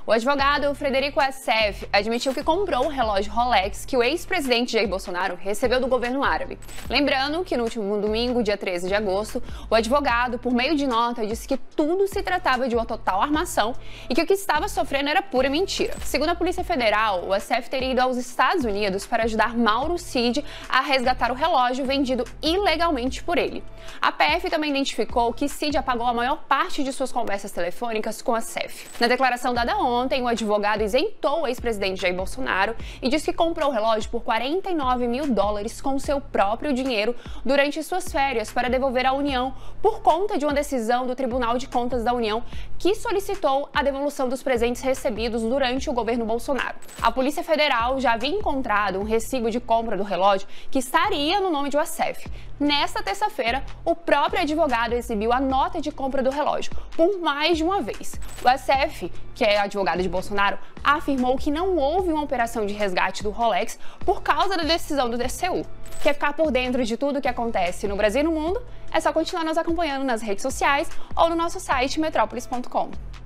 O advogado Frederico Assef admitiu que comprou o relógio Rolex que o ex-presidente Jair Bolsonaro recebeu do governo árabe. Lembrando que no último domingo, dia 13 de agosto, o advogado, por meio de nota, disse que tudo se tratava de uma total armação e que o que estava sofrendo era pura mentira. Segundo a Polícia Federal, o Assef teria ido aos Estados Unidos para ajudar Mauro Cid a resgatar o relógio vendido ilegalmente por ele. A PF também identificou que Cid apagou a maior parte de suas conversas telefônicas com Assef. Na declaração dada ontem, o advogado isentou o ex-presidente Jair Bolsonaro e disse que comprou o relógio por $49 mil com seu próprio dinheiro durante suas férias para devolver à União por conta de uma decisão do Tribunal de Contas da União que solicitou a devolução dos presentes recebidos durante o governo Bolsonaro. A Polícia Federal já havia encontrado um recibo de compra do relógio que estaria no nome de Assef. Nesta terça-feira, o próprio advogado exibiu a nota de compra do relógio por mais de uma vez. O Assef, que é advogado de Bolsonaro, afirmou que não houve uma operação de resgate do Rolex por causa da decisão do TCU. Quer ficar por dentro de tudo o que acontece no Brasil e no mundo? É só continuar nos acompanhando nas redes sociais ou no nosso site metrópolis.com.